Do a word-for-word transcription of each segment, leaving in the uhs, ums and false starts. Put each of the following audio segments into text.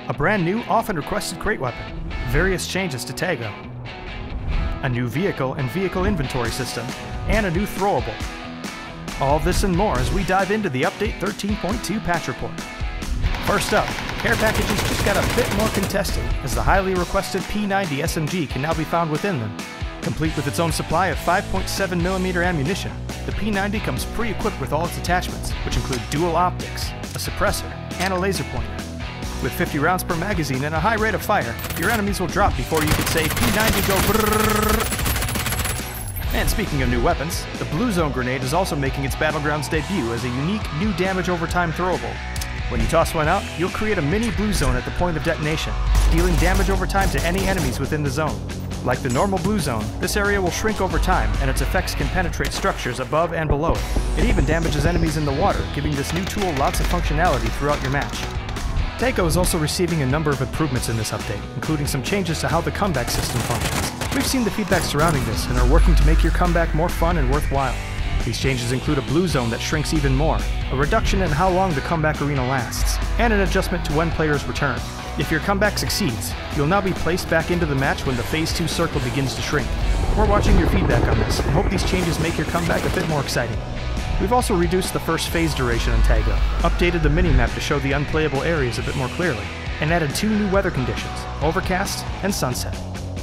a brand new, often requested crate weapon, various changes to Taego, a new vehicle and vehicle inventory system, and a new throwable. All this and more as we dive into the Update thirteen point two patch report. First up, care packages just got a bit more contested as the highly requested P ninety S M G can now be found within them. Complete with its own supply of five point seven millimeter ammunition, the P ninety comes pre-equipped with all its attachments, which include dual optics, a suppressor, and a laser pointer. With fifty rounds per magazine and a high rate of fire, your enemies will drop before you can say P ninety go brrrr. And speaking of new weapons, the Blue Zone grenade is also making its Battlegrounds debut as a unique new damage over time throwable. When you toss one out, you'll create a mini blue zone at the point of detonation, dealing damage over time to any enemies within the zone. Like the normal blue zone, this area will shrink over time and its effects can penetrate structures above and below it. It even damages enemies in the water, giving this new tool lots of functionality throughout your match. Taego is also receiving a number of improvements in this update, including some changes to how the comeback system functions. We've seen the feedback surrounding this and are working to make your comeback more fun and worthwhile. These changes include a blue zone that shrinks even more, a reduction in how long the comeback arena lasts, and an adjustment to when players return. If your comeback succeeds, you'll now be placed back into the match when the Phase two circle begins to shrink. We're watching your feedback on this and hope these changes make your comeback a bit more exciting. We've also reduced the first phase duration in Taego, updated the minimap to show the unplayable areas a bit more clearly, and added two new weather conditions, overcast and sunset.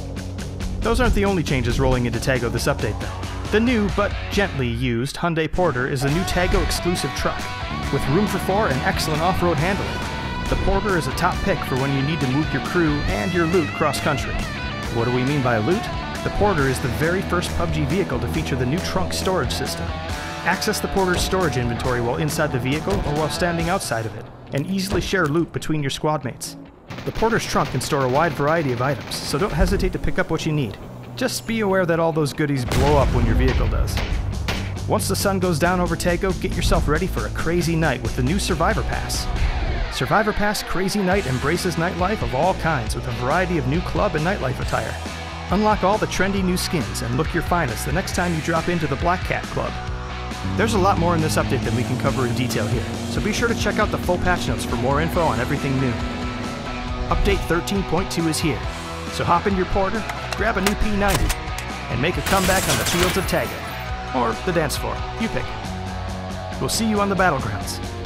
Those aren't the only changes rolling into Taego this update though. The new, but gently used, Hyundai Porter is a new Taego exclusive truck. With room for four and excellent off-road handling, the Porter is a top pick for when you need to move your crew and your loot cross-country. What do we mean by loot? The Porter is the very first P U B G vehicle to feature the new trunk storage system. Access the Porter's storage inventory while inside the vehicle or while standing outside of it, and easily share loot between your squad mates. The Porter's trunk can store a wide variety of items, so don't hesitate to pick up what you need. Just be aware that all those goodies blow up when your vehicle does. Once the sun goes down over Taego, get yourself ready for a crazy night with the new Survivor Pass. Survivor Pass Crazy Night embraces nightlife of all kinds with a variety of new club and nightlife attire. Unlock all the trendy new skins and look your finest the next time you drop into the Black Cat Club. There's a lot more in this update than we can cover in detail here, so be sure to check out the full patch notes for more info on everything new. Update thirteen point two is here, so hop in your Porter, grab a new P ninety, and make a comeback on the fields of Taego. Or the dance floor, you pick it. We'll see you on the Battlegrounds.